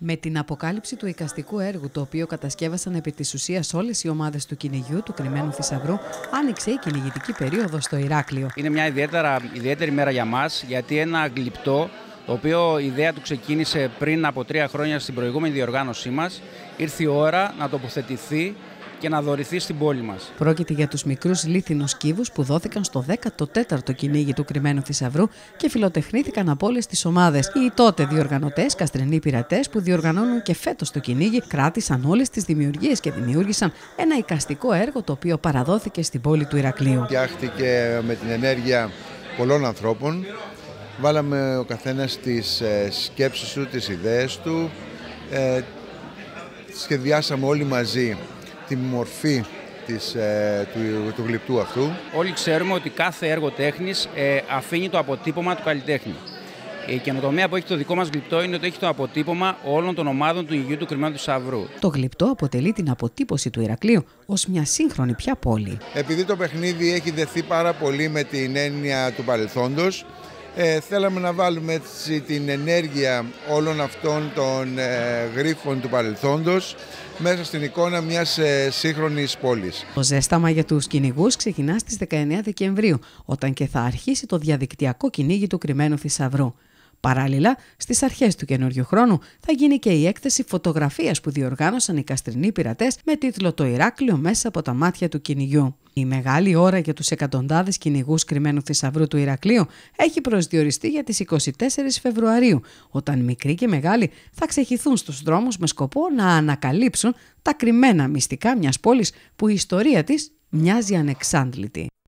Με την αποκάλυψη του εικαστικού έργου, το οποίο κατασκεύασαν επί της ουσίας όλες οι ομάδες του κυνηγιού του Κρυμμένου Θησαυρού, άνοιξε η κυνηγητική περίοδος στο Ηράκλειο. Είναι μια ιδιαίτερη μέρα για μας, γιατί ένα γλυπτό, το οποίο η ιδέα του ξεκίνησε πριν από 3 χρόνια στην προηγούμενη διοργάνωσή μας, ήρθε η ώρα να τοποθετηθεί και να δωρηθεί στην πόλη μας. Πρόκειται για τους μικρούς λίθινους κύβους που δόθηκαν στο 14ο κυνήγι του Κρυμμένου Θησαυρού και φιλοτεχνήθηκαν από όλες τις ομάδες. Οι τότε διοργανωτές, καστρινοί πειρατές που διοργανώνουν και φέτος το κυνήγι, κράτησαν όλες τις δημιουργίες και δημιούργησαν ένα εικαστικό έργο το οποίο παραδόθηκε στην πόλη του Ηρακλείου. Φτιάχτηκε με την ενέργεια πολλών ανθρώπων. Βάλαμε ο καθένας τις σκέψεις του, τις ιδέες του. Σχεδιάσαμε όλοι μαζί τη μορφή του γλυπτού αυτού. Όλοι ξέρουμε ότι κάθε έργο τέχνης αφήνει το αποτύπωμα του καλλιτέχνη. Η καινοτομία που έχει το δικό μας γλυπτό είναι ότι έχει το αποτύπωμα όλων των ομάδων του Υγείου του Κρυμμένου Θησαυρού. Το γλυπτό αποτελεί την αποτύπωση του Ηρακλείου ως μια σύγχρονη πια πόλη. Επειδή το παιχνίδι έχει δεθεί πάρα πολύ με την έννοια του παρελθόντος, θέλαμε να βάλουμε έτσι την ενέργεια όλων αυτών των γρίφων του παρελθόντος μέσα στην εικόνα μιας σύγχρονης πόλης. Το ζέσταμα για τους κυνηγούς ξεκινά στις 19 Δεκεμβρίου, όταν και θα αρχίσει το διαδικτυακό κυνήγι του Κρυμμένου Θησαυρού. Παράλληλα, στις αρχές του καινούριου χρόνου θα γίνει και η έκθεση φωτογραφίας που διοργάνωσαν οι καστρινοί πειρατές με τίτλο «Το Ηράκλειο μέσα από τα μάτια του κυνηγιού». Η μεγάλη ώρα για τους εκατοντάδες κυνηγούς Κρυμμένου Θησαυρού του Ηρακλείου έχει προσδιοριστεί για τις 24 Φεβρουαρίου, όταν μικροί και μεγάλοι θα ξεχυθούν στους δρόμους με σκοπό να ανακαλύψουν τα κρυμμένα μυστικά μιας πόλης που η ιστορία της μοιάζει ανεξάντλητη.